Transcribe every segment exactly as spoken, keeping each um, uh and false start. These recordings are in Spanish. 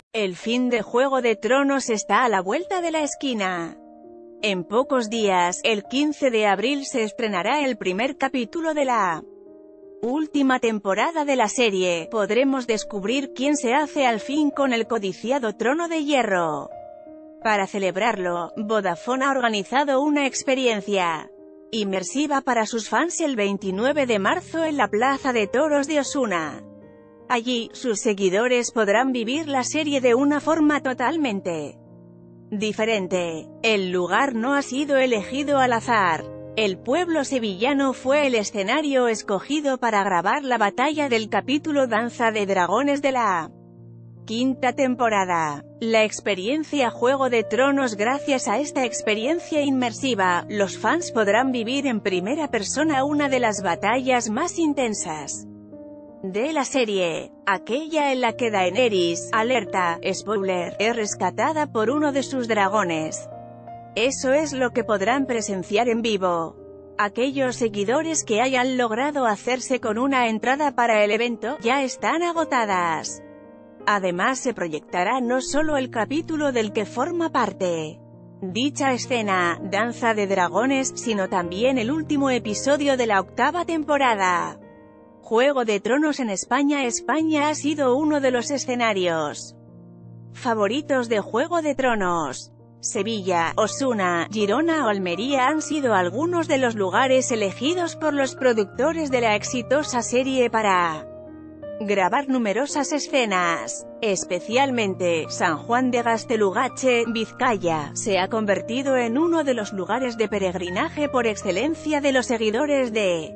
El fin de Juego de Tronos está a la vuelta de la esquina. En pocos días, el quince de abril se estrenará el primer capítulo de la última temporada de la serie. Podremos descubrir quién se hace al fin con el codiciado Trono de Hierro. Para celebrarlo, Vodafone ha organizado una experiencia inmersiva para sus fans el veintinueve de marzo en la Plaza de Toros de Osuna. Allí, sus seguidores podrán vivir la serie de una forma totalmente diferente. El lugar no ha sido elegido al azar. El pueblo sevillano fue el escenario escogido para grabar la batalla del capítulo Danza de Dragones de la quinta temporada. La experiencia Juego de Tronos. Gracias a esta experiencia inmersiva, los fans podrán vivir en primera persona una de las batallas más intensas de la serie, aquella en la que Daenerys, alerta, spoiler, es rescatada por uno de sus dragones. Eso es lo que podrán presenciar en vivo aquellos seguidores que hayan logrado hacerse con una entrada para el evento. Ya están agotadas. Además, se proyectará no solo el capítulo del que forma parte dicha escena, Danza de Dragones, sino también el último episodio de la octava temporada. Juego de Tronos en España. España ha sido uno de los escenarios favoritos de Juego de Tronos. Sevilla, Osuna, Girona o Almería han sido algunos de los lugares elegidos por los productores de la exitosa serie para grabar numerosas escenas. Especialmente, San Juan de Gaztelugatxe, Vizcaya, se ha convertido en uno de los lugares de peregrinaje por excelencia de los seguidores de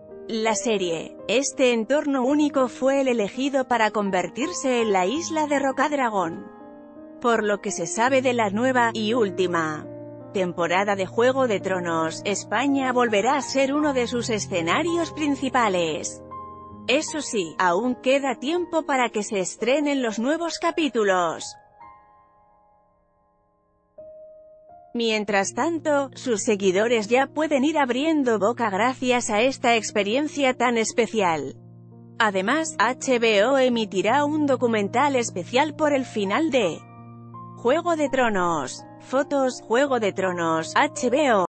la serie. Este entorno único fue el elegido para convertirse en la isla de Rocadragón. Por lo que se sabe de la nueva y última temporada de Juego de Tronos, España volverá a ser uno de sus escenarios principales. Eso sí, aún queda tiempo para que se estrenen los nuevos capítulos. Mientras tanto, sus seguidores ya pueden ir abriendo boca gracias a esta experiencia tan especial. Además, H B O emitirá un documental especial por el final de Juego de Tronos. Fotos, Juego de Tronos, H B O.